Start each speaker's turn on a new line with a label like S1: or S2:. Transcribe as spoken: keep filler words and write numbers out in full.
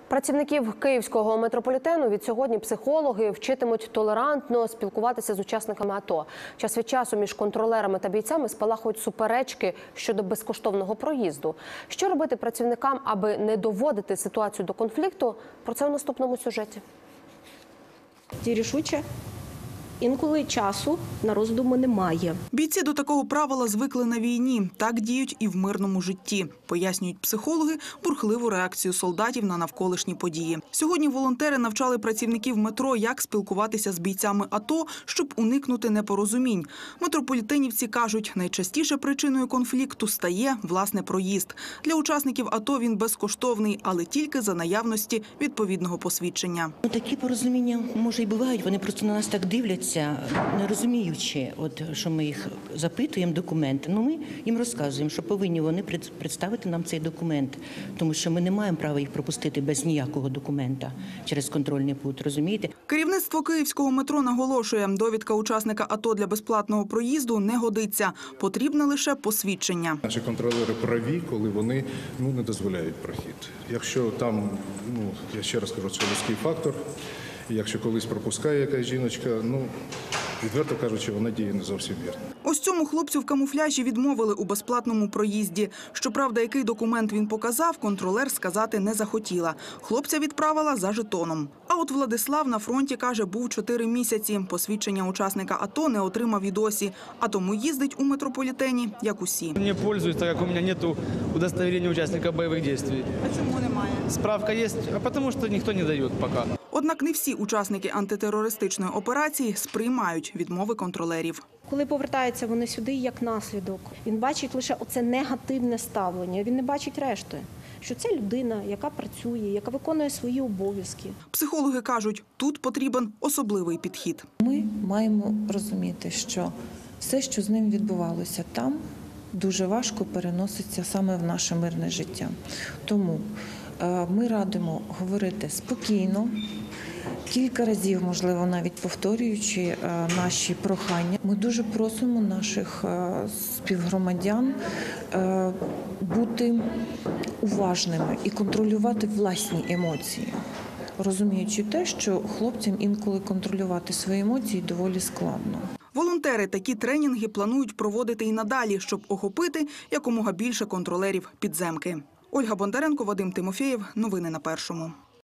S1: Працівників київського метрополітену від сьогодні психологи вчитимуть толерантно спілкуватися з учасниками АТО. Час від часу між контролерами та бійцями спалахують суперечки щодо безкоштовного проїзду. Що робити працівникам, аби не доводити ситуацію до конфлікту? Про це у наступному сюжеті.
S2: Ті рішуче. Інколи часу на роздуми немає.
S3: Бійці до такого правила звикли на війні. Так діють і в мирному житті. Пояснюють психологи бурхливу реакцію солдатів на навколишні події. Сьогодні волонтери навчали працівників метро, як спілкуватися з бійцями АТО, щоб уникнути непорозумінь. Метрополітенівці кажуть, найчастіше причиною конфлікту стає, власне, проїзд. Для учасників АТО він безкоштовний, але тільки за наявності відповідного посвідчення.
S4: Ну, такі порозуміння, може, і бувають. Вони просто на нас так дивляться, не розуміючи, от, що ми їх запитуємо, документи. Ну, ми їм розказуємо, що повинні вони представити нам цей документ, тому що ми не маємо права їх пропустити без ніякого документа через контрольний пункт, розумієте?
S3: Керівництво київського метро наголошує, довідка учасника АТО для безплатного проїзду не годиться. Потрібне лише посвідчення.
S5: Наші контролери праві, коли вони ну, не дозволяють прохід. Якщо там, ну, я ще раз кажу, це людський фактор. Якщо колись пропускає якась жіночка, ну, відверто кажучи, вона діє не зовсім вірно.
S3: Ось цьому хлопцю в камуфляжі відмовили у безплатному проїзді. Щоправда, який документ він показав, контролер сказати не захотіла. Хлопця відправила за жетоном. А от Владислав на фронті, каже, був чотири місяці. Посвідчення учасника АТО не отримав і досі. А тому їздить у метрополітені, як усі.
S6: Не пользуюсь, так як у мене немає удостоверення учасника бойових дій.
S3: А чому немає?
S6: Справка є, а тому що ніхто не дає поки.
S3: Однак не всі учасники антитерористичної операції сприймають відмови контролерів.
S2: Коли повертаються вони сюди, як наслідок, він бачить лише оце негативне ставлення, він не бачить решти. Що це людина, яка працює, яка виконує свої обов'язки.
S3: Психологи кажуть, тут потрібен особливий підхід.
S7: Ми маємо розуміти, що все, що з ним відбувалося там, дуже важко переноситься саме в наше мирне життя. Тому ми радимо говорити спокійно, кілька разів, можливо, навіть повторюючи наші прохання. Ми дуже просимо наших співгромадян бути уважними і контролювати власні емоції, розуміючи те, що хлопцям інколи контролювати свої емоції доволі складно.
S3: Волонтери такі тренінги планують проводити і надалі, щоб охопити якомога більше контролерів підземки. Ольга Бондаренко, Вадим Тимофєєв. Новини на Першому.